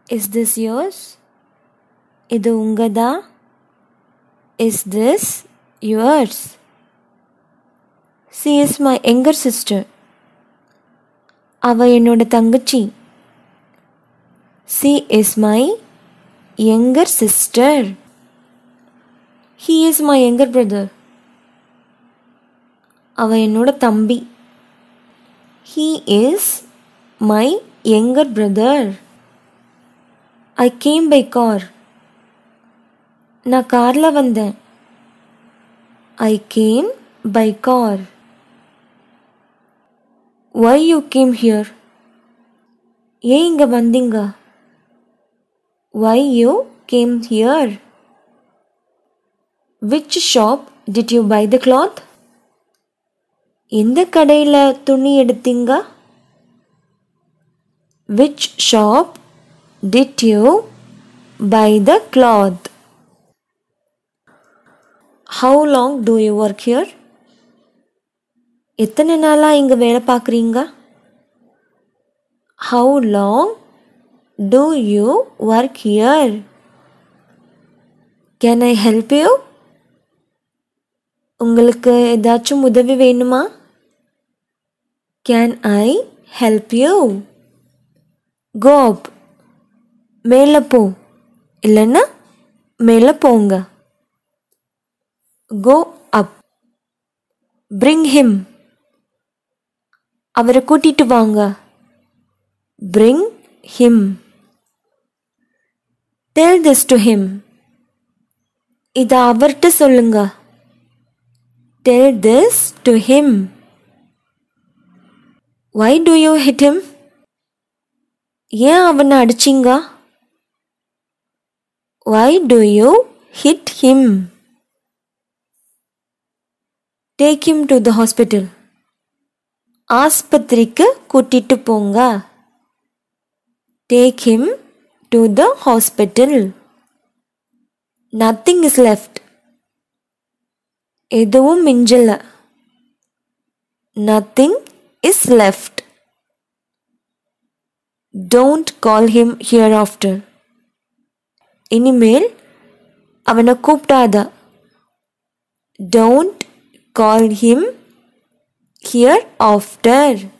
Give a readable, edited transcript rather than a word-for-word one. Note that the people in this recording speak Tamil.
Is this yours? இது உங்கதா? Is this yours? She is my younger sister. அவ என்னோட தங்கச்சி. She is my younger sister. He is my younger brother. அவ என்னோட தம்பி. He is my younger brother. I came by car. நான் கார்ல வந்தேன். I came by car. Why you came here? ஏன் இங்க வந்தீங்க? Why you came here? Which shop did you buy the cloth? எந்த கடையில துணி எடுத்தீங்க? Which shop did you buy the cloth? How long do you work here? எத்தனை நாளா இங்க வேலை பார்க்குறீங்க? How long do you work here? Can I help you? உங்களுக்கு ஏதாச்சும் உதவி வேணுமா? Can I help you? Go up. மேலே போ. இல்லைன்னா மேலே போங்க. Go up. Bring him. அவரை கூட்டிட்டு வாங்க. Bring him. Tell this to him. இத அவர்கிட்ட சொல்லுங்க. Tell this to him. Why do you hit him? ஏன் அவனை அடிச்சீங்க? Why do you hit him? Take him to the hospital. ஆஸ்பத்திரிக்கு கூட்டிட்டு போங்க. Take him to the hospital. Nothing is left. எதுவும் மிஞ்சல. Nothing is left. Don't call him hereafter. இனிமேல் அவனை கூப்பிடாத. Don't call him hereafter.